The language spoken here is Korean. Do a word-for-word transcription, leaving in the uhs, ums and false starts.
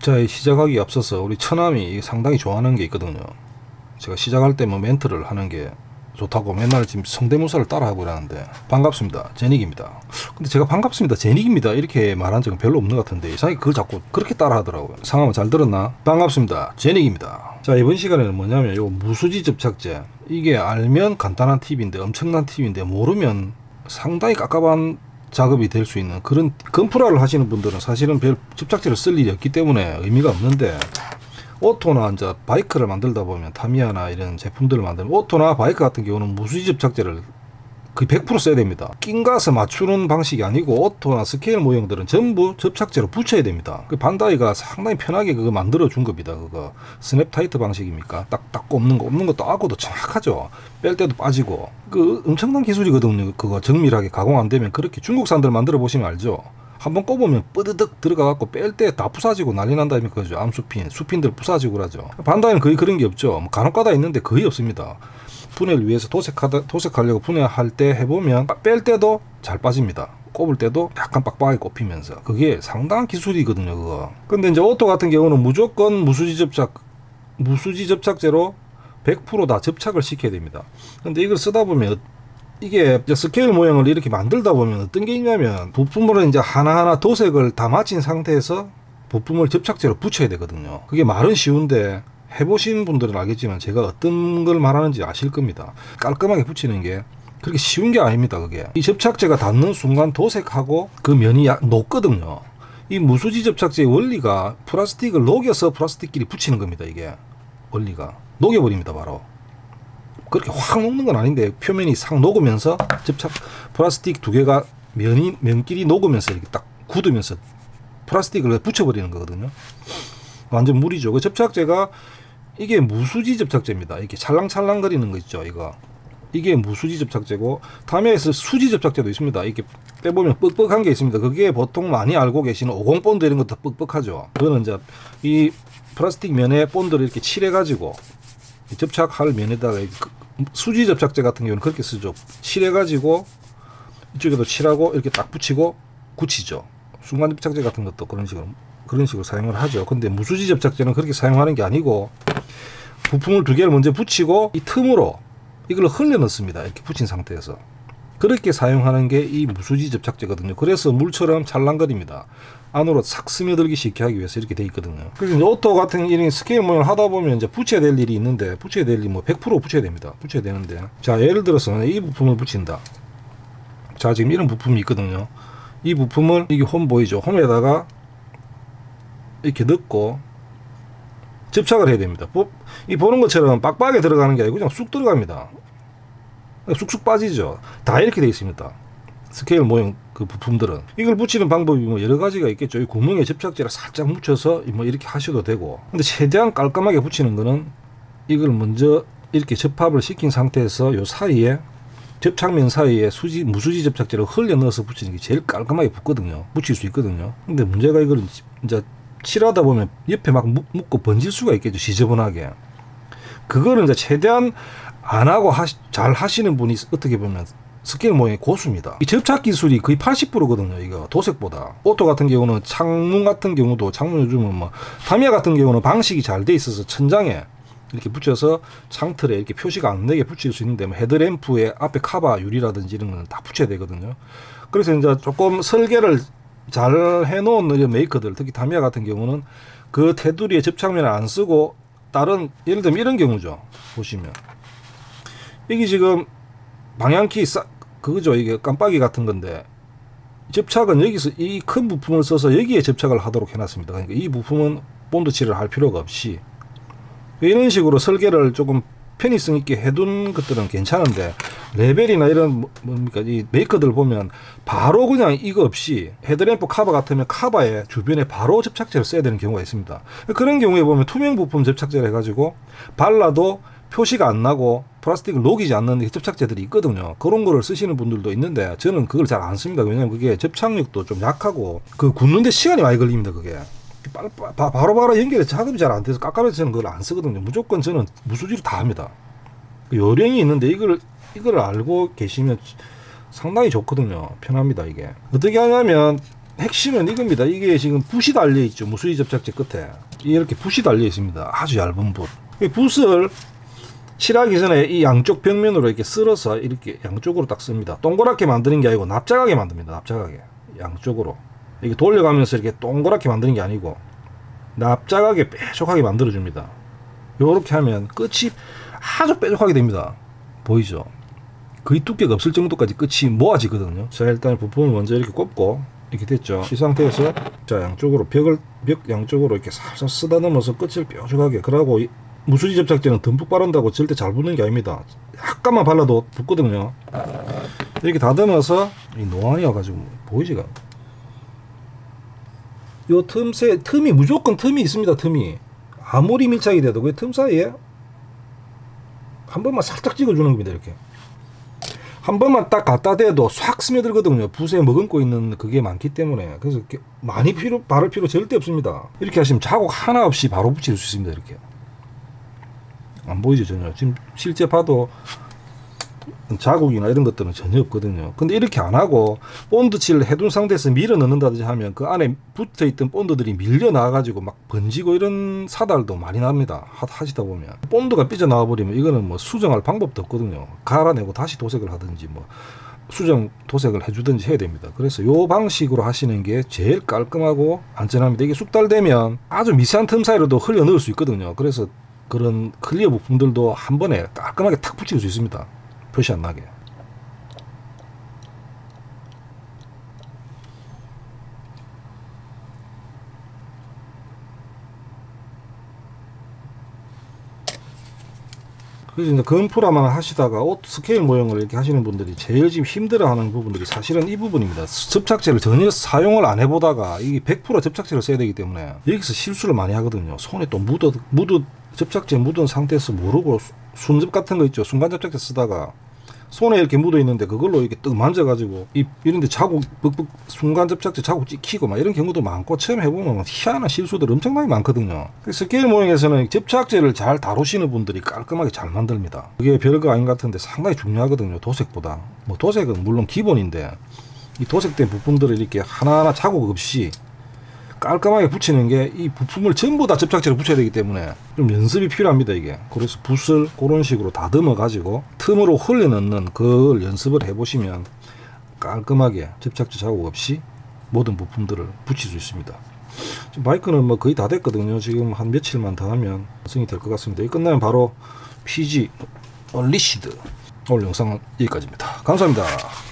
자, 시작하기 앞서서 우리 처남이 상당히 좋아하는 게 있거든요. 제가 시작할 때 뭐 멘트를 하는 게 좋다고 맨날 지금 성대모사를 따라하고 그러는데, 반갑습니다, 제닉입니다. 근데 제가 반갑습니다, 제닉입니다 이렇게 말한 적은 별로 없는 것 같은데 이상하게 그걸 자꾸 그렇게 따라 하더라고요. 상황을 잘 들었나? 반갑습니다, 제닉입니다. 자, 이번 시간에는 뭐냐면 요 무수지 접착제, 이게 알면 간단한 팁인데 엄청난 팁인데 모르면 상당히 깝깝한 작업이 될 수 있는 그런, 건프라를 하시는 분들은 사실은 별 접착제를 쓸 일이 없기 때문에 의미가 없는데, 오토나 이제 바이크를 만들다 보면 타미야나 이런 제품들을 만들면 오토나 바이크 같은 경우는 무수지 접착제를 거의 백 퍼센트 써야 됩니다. 낀 가서 맞추는 방식이 아니고 오토나 스케일 모형들은 전부 접착제로 붙여야 됩니다. 그 반다이가 상당히 편하게 그거 만들어 준 겁니다. 그거 스냅 타이트 방식입니까? 딱 딱 꼽는 거, 꼽는 것도 하고도 정확하죠. 뺄 때도 빠지고 그 엄청난 기술이거든요. 그거 정밀하게 가공 안 되면. 그렇게 중국산들 만들어 보시면 알죠. 한번 꼽으면 쁘드득 들어가갖고 뺄 때 다 부사지고 난리 난다니까. 그죠? 암수핀, 수핀들 부사지고 그러죠. 반다이는 거의 그런 게 없죠. 뭐 간혹가다 있는데 거의 없습니다. 분해를 위해서 도색하다, 도색하려고 분해할 때 해보면 뺄 때도 잘 빠집니다. 꼽을 때도 약간 빡빡하게 꼽히면서. 그게 상당한 기술이거든요, 그거. 근데 이제 오토 같은 경우는 무조건 무수지 접착, 무수지 접착제로 백 퍼센트 다 접착을 시켜야 됩니다. 근데 이걸 쓰다 보면 이게 스케일 모형을 이렇게 만들다 보면 어떤 게 있냐면, 부품을 이제 하나하나 도색을 다 마친 상태에서 부품을 접착제로 붙여야 되거든요. 그게 말은 쉬운데 해보신 분들은 알겠지만 제가 어떤 걸 말하는지 아실 겁니다. 깔끔하게 붙이는 게 그렇게 쉬운 게 아닙니다. 그게 이 접착제가 닿는 순간 도색하고 그 면이 녹거든요. 이 무수지 접착제의 원리가 플라스틱을 녹여서 플라스틱끼리 붙이는 겁니다. 이게 원리가 녹여버립니다. 바로 그렇게 확 녹는 건 아닌데 표면이 싹 녹으면서 접착 플라스틱 두 개가 면이 면끼리 녹으면서 이렇게 딱 굳으면서 플라스틱을 붙여버리는 거거든요. 완전 물이죠. 그 접착제가 이게 무수지 접착제입니다. 이렇게 찰랑찰랑 거리는 거 있죠. 이거 이게 무수지 접착제고, 타미야에서 수지 접착제도 있습니다. 이렇게 빼보면 뻑뻑한 게 있습니다. 그게 보통 많이 알고 계시는 오십 본드 이런 것도 뻑뻑하죠. 그거는 이제 이 플라스틱 면에 본드를 이렇게 칠해 가지고 접착할 면에다가 수지 접착제 같은 경우는 그렇게 쓰죠. 칠해 가지고 이쪽에도 칠하고 이렇게 딱 붙이고 굳히죠. 순간 접착제 같은 것도 그런 식으로 그런 식으로 사용을 하죠. 근데 무수지 접착제는 그렇게 사용하는 게 아니고, 부품을 두 개를 먼저 붙이고 이 틈으로 이걸 흘려 넣습니다. 이렇게 붙인 상태에서 그렇게 사용하는 게 이 무수지 접착제거든요. 그래서 물처럼 찰랑거립니다. 안으로 싹 스며들기 쉽게 하기 위해서 이렇게 돼 있거든요. 그래서 이제 오토 같은 이런 스케일 모형을 하다 보면 이제 붙여야 될 일이 있는데, 붙여야 될 일이 뭐 백 퍼센트 붙여야 됩니다. 붙여야 되는데, 자, 예를 들어서 이 부품을 붙인다. 자, 지금 이런 부품이 있거든요. 이 부품을, 이게 홈 보이죠? 홈에다가 이렇게 넣고 접착을 해야 됩니다. 이 보는 것처럼 빡빡하게 들어가는 게 아니고 그냥 쑥 들어갑니다. 쑥쑥 빠지죠. 다 이렇게 되어 있습니다. 스케일 모형 그 부품들은. 이걸 붙이는 방법이 뭐 여러 가지가 있겠죠. 이 구멍에 접착제를 살짝 묻혀서 뭐 이렇게 하셔도 되고, 근데 최대한 깔끔하게 붙이는 거는 이걸 먼저 이렇게 접합을 시킨 상태에서 요 사이에, 접착면 사이에 수지, 무수지 접착제를 흘려 넣어서 붙이는 게 제일 깔끔하게 붙거든요. 붙일 수 있거든요. 근데 문제가 이걸 이제 칠하다 보면 옆에 막 묶고 번질 수가 있겠죠. 지저분하게. 그거를 이제 최대한 안 하고 하시, 잘 하시는 분이 어떻게 보면 스케일 모형의 고수입니다. 이 접착 기술이 거의 팔십 퍼센트거든요. 이거 도색보다. 오토 같은 경우는 창문 같은 경우도, 창문 요즘은 뭐 타미야 같은 경우는 방식이 잘 돼 있어서 천장에 이렇게 붙여서 창틀에 이렇게 표시가 안 나게 붙일 수 있는데, 뭐 헤드램프에 앞에 카바 유리라든지 이런 거는 다 붙여야 되거든요. 그래서 이제 조금 설계를 잘 해놓은 이런 메이커들, 특히 타미야 같은 경우는 그 테두리에 접착면을 안 쓰고 다른, 예를 들면 이런 경우죠. 보시면 이게 지금 방향키 싸, 그거죠. 이게 깜빡이 같은 건데, 접착은 여기서 이 큰 부품을 써서 여기에 접착을 하도록 해놨습니다. 그러니까 이 부품은 본드 칠을 할 필요가 없이 이런 식으로 설계를 조금 편의성 있게 해둔 것들은 괜찮은데, 레벨이나 이런 뭡니까 이 메이커들 보면 바로 그냥 이거 없이 헤드램프 카바 같으면 카바에 주변에 바로 접착제를 써야 되는 경우가 있습니다. 그런 경우에 보면 투명 부품 접착제를 해가지고 발라도 표시가 안 나고 플라스틱을 녹이지 않는 접착제들이 있거든요. 그런 거를 쓰시는 분들도 있는데 저는 그걸 잘 안 씁니다. 왜냐면 그게 접착력도 좀 약하고 그 굳는데 시간이 많이 걸립니다. 그게 바로바로 바로 연결해 작업이 잘 안 돼서 깝깝해서 저는 그걸 안 쓰거든요. 무조건 저는 무수지로 다 합니다. 요령이 있는데 이걸 이걸 알고 계시면 상당히 좋거든요. 편합니다. 이게 어떻게 하냐면 핵심은 이겁니다. 이게 지금 붓이 달려 있죠. 무수리 접착제 끝에 이렇게 붓이 달려 있습니다. 아주 얇은 붓. 이 붓을 칠하기 전에 이 양쪽 벽면으로 이렇게 쓸어서 이렇게 양쪽으로 딱 씁니다. 동그랗게 만드는 게 아니고 납작하게 만듭니다. 납작하게 양쪽으로 이렇게 돌려가면서 이렇게 동그랗게 만드는 게 아니고 납작하게 뾰족하게 만들어 줍니다. 요렇게 하면 끝이 아주 뾰족하게 됩니다. 보이죠? 거의 두께가 없을 정도까지 끝이 모아지거든요. 자, 일단 부품을 먼저 이렇게 꼽고 이렇게 됐죠. 이 상태에서 자, 양쪽으로 벽을 벽 양쪽으로 이렇게 살살 쓰다듬어서 끝을 뾰족하게. 그러고 이 무수지 접착제는 듬뿍 바른다고 절대 잘 붙는 게 아닙니다. 약간만 발라도 붙거든요. 이렇게 다듬어서 이 노안이 와가지고 보이지가. 요 틈새 틈이 무조건 틈이 있습니다. 틈이 아무리 밀착이 돼도 그 틈 사이에 한 번만 살짝 찍어주는 겁니다. 이렇게 한 번만 딱 갖다 대도 싹 스며들거든요. 붓에 머금고 있는 그게 많기 때문에. 그래서 이렇게 많이 필요 바를 필요 절대 없습니다. 이렇게 하시면 자국 하나 없이 바로 붙일 수 있습니다. 이렇게 안 보이죠 전혀. 지금 실제 봐도 자국이나 이런 것들은 전혀 없거든요. 근데 이렇게 안 하고 본드칠을 해둔 상태에서 밀어 넣는다든지 하면 그 안에 붙어 있던 본드들이 밀려 나와 가지고 막 번지고 이런 사달도 많이 납니다. 하, 하시다 보면 본드가 삐져나와 버리면 이거는 뭐 수정할 방법도 없거든요. 갈아내고 다시 도색을 하든지 뭐 수정 도색을 해주든지 해야 됩니다. 그래서 요 방식으로 하시는 게 제일 깔끔하고 안전합니다. 이게 숙달되면 아주 미세한 틈 사이로도 흘려 넣을 수 있거든요. 그래서 그런 클리어 부품들도 한 번에 깔끔하게 탁 붙일 수 있습니다. 표시 안 나게. 그래서 이제 건프라만 하시다가 옷 스케일 모형을 이렇게 하시는 분들이 제일 지금 힘들어하는 부분들이 사실은 이 부분입니다. 접착제를 전혀 사용을 안 해보다가 이게 백 퍼센트 접착제를 써야 되기 때문에 여기서 실수를 많이 하거든요. 손에 또 묻어 묻어 접착제 묻은 상태에서 모르고 순접 같은 거 있죠. 순간 접착제 쓰다가 손에 이렇게 묻어 있는데 그걸로 이렇게 떡 만져가지고 이 이런데 자국 벅벅 순간 접착제 자국 찍히고 막 이런 경우도 많고 처음 해보면 막 희한한 실수들 엄청나게 많거든요. 스케일 모형에서는 접착제를 잘 다루시는 분들이 깔끔하게 잘 만듭니다. 그게 별거 아닌 것 같은데 상당히 중요하거든요. 도색보다. 뭐 도색은 물론 기본인데 이 도색된 부품들을 이렇게 하나하나 자국 없이 깔끔하게 붙이는 게 이 부품을 전부 다 접착제로 붙여야 되기 때문에 좀 연습이 필요합니다. 이게 그래서 붓을 그런 식으로 다듬어 가지고 틈으로 흘려 넣는 그걸 연습을 해 보시면 깔끔하게 접착제 자국 없이 모든 부품들을 붙일 수 있습니다. 지금 마이크는 뭐 거의 다 됐거든요. 지금 한 며칠만 더 하면 완성이 될 것 같습니다. 이 끝나면 바로 피지 얼리시드. 오늘 영상은 여기까지입니다. 감사합니다.